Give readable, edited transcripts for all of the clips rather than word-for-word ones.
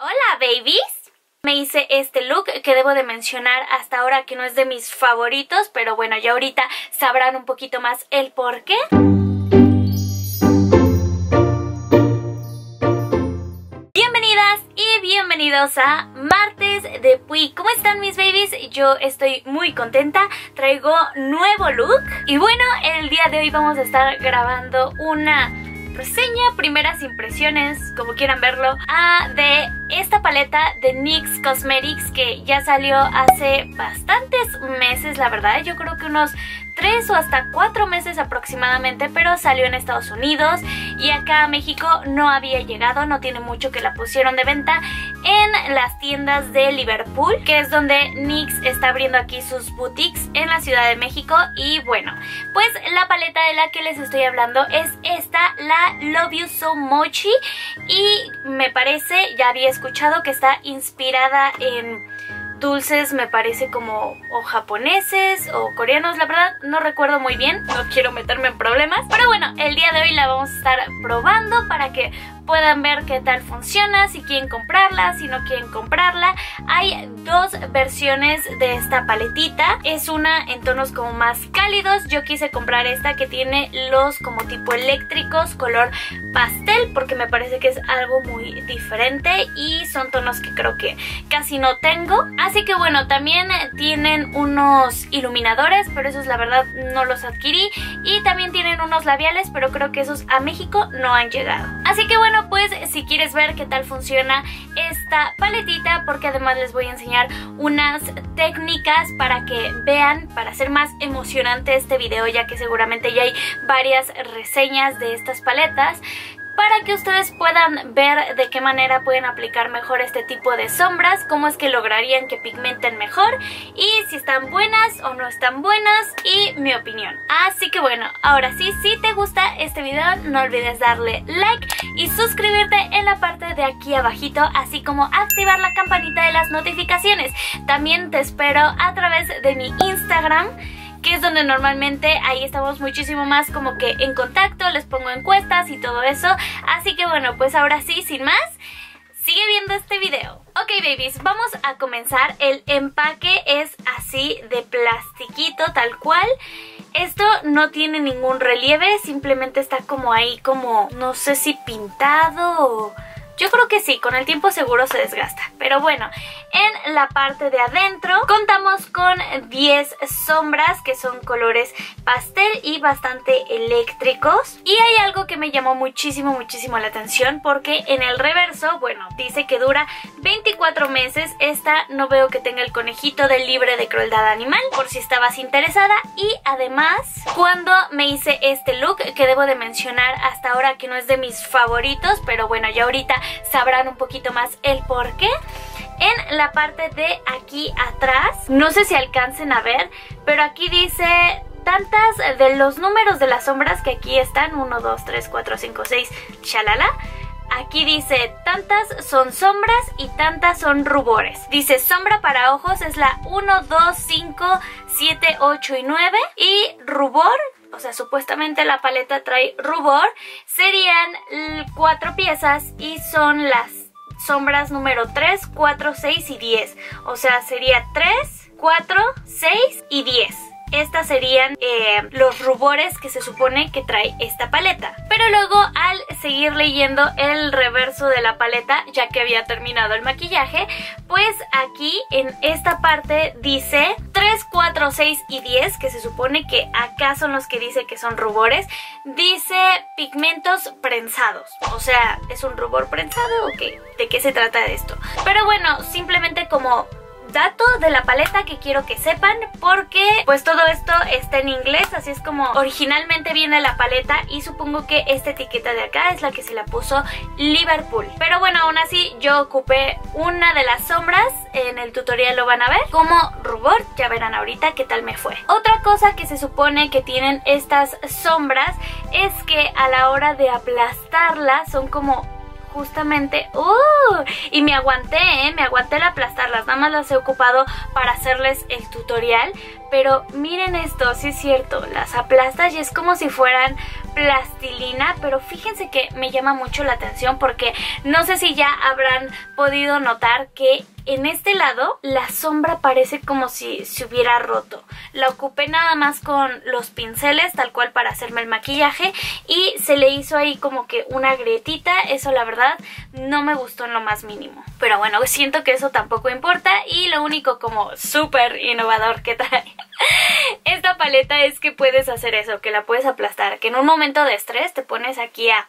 Hola babies, me hice este look que debo de mencionar hasta ahora que no es de mis favoritos, pero bueno, ya ahorita sabrán un poquito más el por qué. Bienvenidas y bienvenidos a Martes de Pui. ¿Cómo están mis babies? Yo estoy muy contenta, traigo nuevo look y bueno, el día de hoy vamos a estar grabando una reseña, primeras impresiones, como quieran verlo, de esta paleta de NYX Cosmetics que ya salió hace bastantes meses, la verdad, yo creo que unos 3 o hasta 4 meses aproximadamente, pero salió en Estados Unidos y acá a México no había llegado, no tiene mucho que la pusieron de venta en las tiendas de Liverpool, que es donde NYX está abriendo aquí sus boutiques en la Ciudad de México. Y bueno, pues la paleta de la que les estoy hablando es esta, la Love You So Mochi, y me parece, ya había escuchado que está inspirada en dulces, me parece como o japoneses o coreanos, la verdad no recuerdo muy bien, no quiero meterme en problemas, pero bueno, el día de hoy la vamos a estar probando para que puedan ver qué tal funciona, si quieren comprarla, si no quieren comprarla. Hay dos versiones de esta paletita, es una en tonos como más cálidos, yo quise comprar esta que tiene los como tipo eléctricos, color pastel, porque me parece que es algo muy diferente y son tonos que creo que casi no tengo. Así que bueno, también tienen unos iluminadores, pero esos la verdad no los adquirí, y también tienen unos labiales, pero creo que esos a México no han llegado. Así que bueno, pues si quieres ver qué tal funciona esta paletita, porque además les voy a enseñar unas técnicas para que vean, para hacer más emocionante este video, ya que seguramente ya hay varias reseñas de estas paletas, para que ustedes puedan ver de qué manera pueden aplicar mejor este tipo de sombras, cómo es que lograrían que pigmenten mejor y si están buenas o no están buenas, y mi opinión. Así que bueno, ahora sí, si te gusta este video no olvides darle like y suscribirte en la parte de aquí abajito, así como activar la campanita de las notificaciones. También te espero a través de mi Instagram, que es donde normalmente ahí estamos muchísimo más como que en contacto, les pongo encuestas y todo eso. Así que bueno, pues ahora sí, sin más, sigue viendo este video. Ok babies, vamos a comenzar. El empaque es así de plastiquito, tal cual. Esto no tiene ningún relieve, simplemente está como ahí como, no sé si pintado o... Yo creo que sí, con el tiempo seguro se desgasta. Pero bueno, en la parte de adentro contamos con 10 sombras que son colores pastel y bastante eléctricos. Y hay algo que me llamó muchísimo la atención, porque en el reverso, bueno, dice que dura 24 meses. Esta no veo que tenga el conejito de libre de crueldad animal, por si estabas interesada. Y además, cuando me hice este look, que debo de mencionar hasta ahora que no es de mis favoritos, pero bueno, ya ahorita sabrán un poquito más el por qué. En la parte de aquí atrás, no sé si alcancen a ver, pero aquí dice tantas de los números de las sombras que aquí están, 1, 2, 3, 4, 5, 6, chalala. Aquí dice tantas son sombras y tantas son rubores. Dice sombra para ojos es la 1, 2, 5, 7, 8 y 9, y rubor, o sea, supuestamente la paleta trae rubor, serían 4 piezas y son las sombras número 3, 4, 6 y 10. O sea, sería 3, 4, 6 y 10. Estas serían los rubores que se supone que trae esta paleta. Pero luego, al seguir leyendo el reverso de la paleta, ya que había terminado el maquillaje, pues aquí en esta parte dice 3, 4, 6 y 10, que se supone que acá son los que dice que son rubores. Dice pigmentos prensados. O sea, ¿es un rubor prensado o qué? ¿De qué se trata de esto? Pero bueno, simplemente como dato de la paleta que quiero que sepan, porque pues todo esto está en inglés, así es como originalmente viene la paleta, y supongo que esta etiqueta de acá es la que se la puso Liverpool. Pero bueno, aún así yo ocupé una de las sombras, en el tutorial lo van a ver como rubor, ya verán ahorita qué tal me fue. Otra cosa que se supone que tienen estas sombras es que a la hora de aplastarlas son como justamente, y me aguanté el aplastarlas, nada más las he ocupado para hacerles el tutorial, pero miren esto, sí es cierto, las aplastas y es como si fueran plastilina, pero fíjense que me llama mucho la atención porque no sé si ya habrán podido notar que en este lado la sombra parece como si se hubiera roto. La ocupé nada más con los pinceles tal cual para hacerme el maquillaje y se le hizo ahí como que una grietita. Eso la verdad no me gustó en lo más mínimo, pero bueno, siento que eso tampoco importa. Y lo único como súper innovador que trae esta paleta es que puedes hacer eso, que la puedes aplastar, que en un momento de estrés te pones aquí a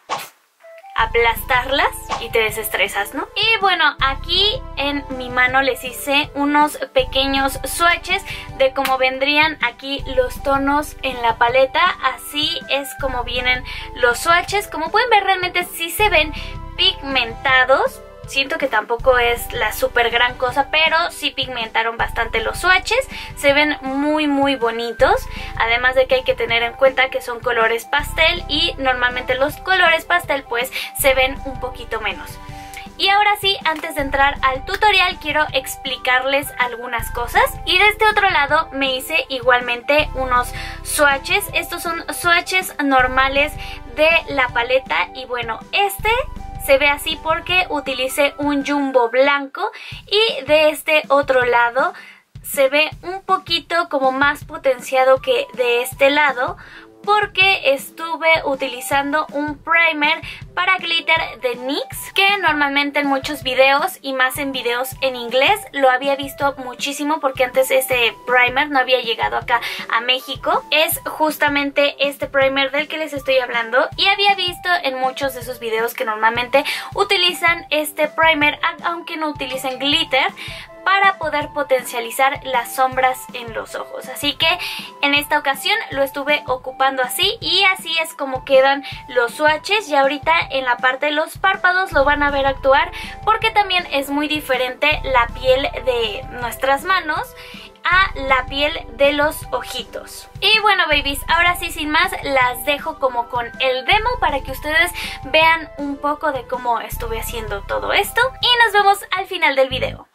aplastarlas y te desestresas, ¿no? Y bueno, aquí en mi mano les hice unos pequeños swatches de cómo vendrían aquí los tonos en la paleta. Así es como vienen los swatches. Como pueden ver, realmente sí se ven pigmentados. Siento que tampoco es la súper gran cosa, pero sí pigmentaron bastante los swatches. Se ven muy bonitos. Además de que hay que tener en cuenta que son colores pastel y normalmente los colores pastel pues se ven un poquito menos. Y ahora sí, antes de entrar al tutorial quiero explicarles algunas cosas. Y de este otro lado me hice igualmente unos swatches. Estos son swatches normales de la paleta y bueno, este se ve así porque utilicé un jumbo blanco y de este otro lado se ve un poquito como más potenciado que de este lado porque estuve utilizando un primer para glitter de NYX que normalmente en muchos videos y más en videos en inglés lo había visto muchísimo porque antes este primer no había llegado acá a México. Es justamente este primer del que les estoy hablando y había visto en muchos de esos videos que normalmente utilizan este primer aunque no utilicen glitter para poder potencializar las sombras en los ojos. Así que en esta ocasión lo estuve ocupando así y así es como quedan los swatches. Y ahorita en la parte de los párpados lo van a ver actuar porque también es muy diferente la piel de nuestras manos a la piel de los ojitos. Y bueno, babies, ahora sí, sin más, las dejo como con el demo para que ustedes vean un poco de cómo estuve haciendo todo esto y nos vemos al final del video.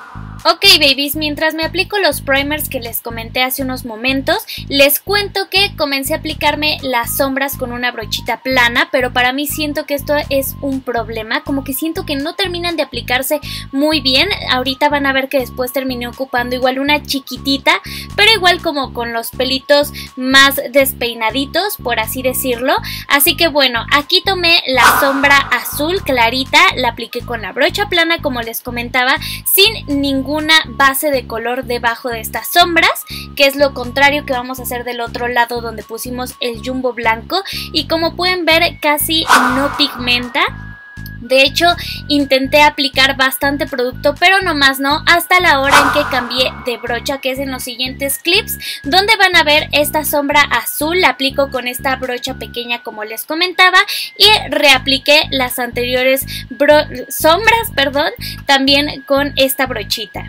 Ok, babies, mientras me aplico los primers que les comenté hace unos momentos, les cuento que comencé a aplicarme las sombras con una brochita plana, pero para mí siento que esto es un problema, como que siento que no terminan de aplicarse muy bien. Ahorita van a ver que después terminé ocupando igual una chiquitita, pero igual como con los pelitos más despeinaditos, por así decirlo. Así que bueno, aquí tomé la sombra azul clarita, la apliqué con la brocha plana como les comentaba, sin ninguna base de color debajo de estas sombras, que es lo contrario que vamos a hacer del otro lado donde pusimos el jumbo blanco. Y como pueden ver, casi no pigmenta. De hecho, intenté aplicar bastante producto, pero nomás no, hasta la hora en que cambié de brocha, que es en los siguientes clips, donde van a ver esta sombra azul. La aplico con esta brocha pequeña como les comentaba y reapliqué las anteriores sombras, también con esta brochita.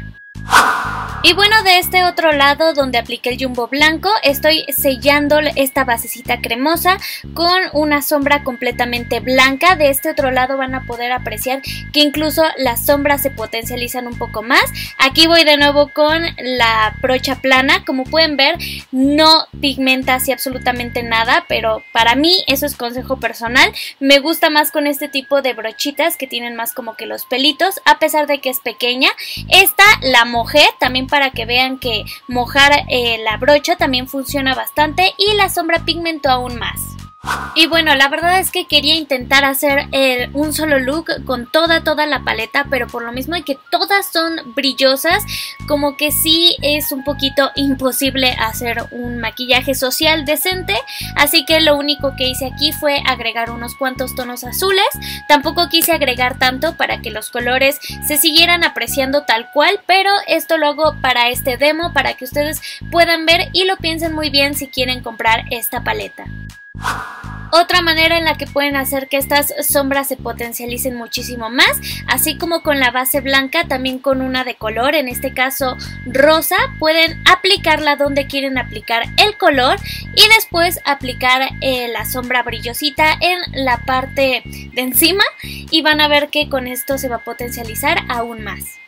Y bueno, de este otro lado donde apliqué el jumbo blanco, estoy sellando esta basecita cremosa con una sombra completamente blanca. De este otro lado van a poder apreciar que incluso las sombras se potencializan un poco más. Aquí voy de nuevo con la brocha plana. Como pueden ver, no pigmenta así absolutamente nada, pero para mí, eso es consejo personal, me gusta más con este tipo de brochitas que tienen más como que los pelitos, a pesar de que es pequeña. Esta la mojé también para que vean que mojar la brocha también funciona bastante y la sombra pigmentó aún más. Y bueno, la verdad es que quería intentar hacer un solo look con toda la paleta, pero por lo mismo de que todas son brillosas, como que sí es un poquito imposible hacer un maquillaje social decente. Así que lo único que hice aquí fue agregar unos cuantos tonos azules. Tampoco quise agregar tanto para que los colores se siguieran apreciando tal cual, pero esto lo hago para este demo, para que ustedes puedan ver y lo piensen muy bien si quieren comprar esta paleta. Otra manera en la que pueden hacer que estas sombras se potencialicen muchísimo más, así como con la base blanca, también con una de color, en este caso rosa, pueden aplicarla donde quieren aplicar el color y después aplicar la sombra brillosita en la parte de encima y van a ver que con esto se va a potencializar aún más.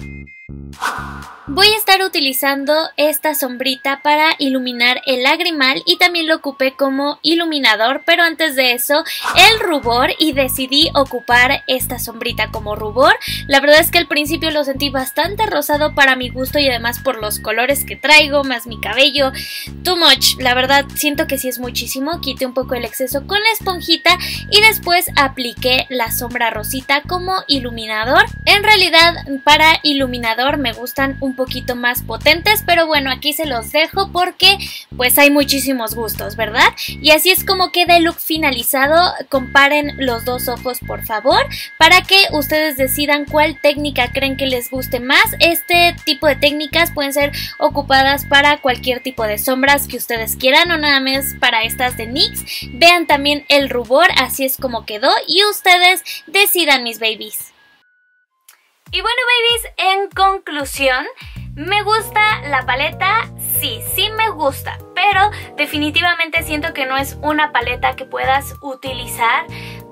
Voy a estar utilizando esta sombrita para iluminar el lagrimal y también lo ocupé como iluminador, pero antes de eso el rubor, y decidí ocupar esta sombrita como rubor. La verdad es que al principio lo sentí bastante rosado para mi gusto y además por los colores que traigo, más mi cabello, too much. La verdad siento que sí es muchísimo. Quité un poco el exceso con la esponjita y después apliqué la sombra rosita como iluminador. En realidad para iluminador me gustan un poquito más potentes, pero bueno, aquí se los dejo porque pues hay muchísimos gustos, ¿verdad? Y así es como queda el look finalizado. Comparen los dos ojos por favor, para que ustedes decidan cuál técnica creen que les guste más. Este tipo de técnicas pueden ser ocupadas para cualquier tipo de sombras que ustedes quieran, o nada más para estas de NYX. Vean también el rubor, así es como quedó, y ustedes decidan, mis babies. Y bueno, babies, en conclusión, ¿me gusta la paleta? Sí, sí me gusta, pero definitivamente siento que no es una paleta que puedas utilizar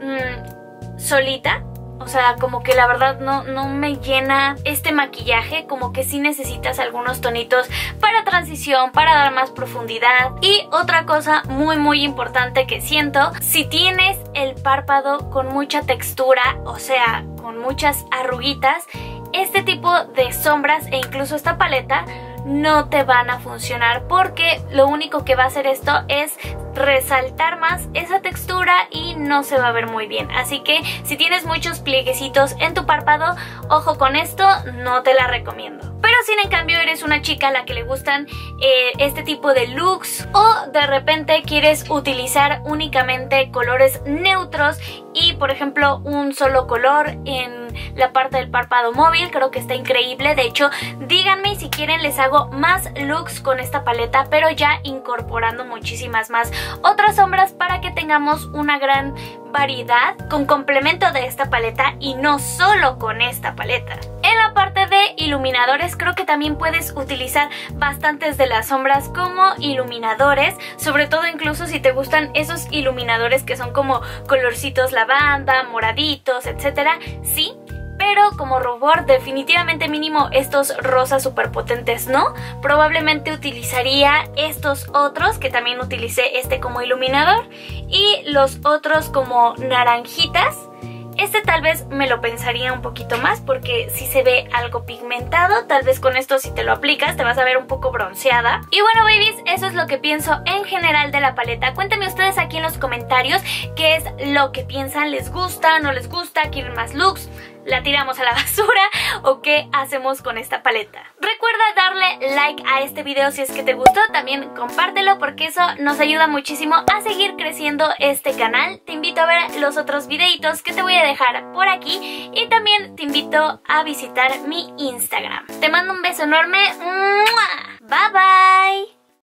solita. O sea, como que la verdad no me llena este maquillaje, como que sí necesitas algunos tonitos para transición, para dar más profundidad. Y otra cosa muy importante que siento, si tienes el párpado con mucha textura, o sea, con muchas arruguitas, este tipo de sombras e incluso esta paleta no te van a funcionar, porque lo único que va a hacer esto es resaltar más esa textura y no se va a ver muy bien. Así que si tienes muchos plieguecitos en tu párpado, ojo con esto, no te la recomiendo. Pero si en cambio eres una chica a la que le gustan este tipo de looks, o de repente quieres utilizar únicamente colores neutros y por ejemplo un solo color en la parte del párpado móvil, creo que está increíble. De hecho, díganme si quieren les hago más looks con esta paleta, pero ya incorporando muchísimas más otras sombras para que tengamos una gran variedad con complemento de esta paleta y no solo con esta paleta. En la parte de iluminadores creo que también puedes utilizar bastantes de las sombras como iluminadores, sobre todo incluso si te gustan esos iluminadores que son como colorcitos lavanda, moraditos, etcétera, sí. Pero como rubor definitivamente mínimo estos rosas super potentes no. Probablemente utilizaría estos otros, que también utilicé este como iluminador, y los otros como naranjitas. Este tal vez me lo pensaría un poquito más porque sí se ve algo pigmentado. Tal vez con esto si te lo aplicas te vas a ver un poco bronceada. Y bueno, babies, eso es lo que pienso en general de la paleta. Cuéntenme ustedes aquí en los comentarios qué es lo que piensan. ¿Les gusta? ¿No les gusta? ¿Quieren más looks? ¿La tiramos a la basura? ¿O qué hacemos con esta paleta? Recuerda darle like a este video si es que te gustó. También compártelo porque eso nos ayuda muchísimo a seguir creciendo este canal. Te invito a ver los otros videitos que te voy a dejar por aquí. Y también te invito a visitar mi Instagram. Te mando un beso enorme. ¡Mua!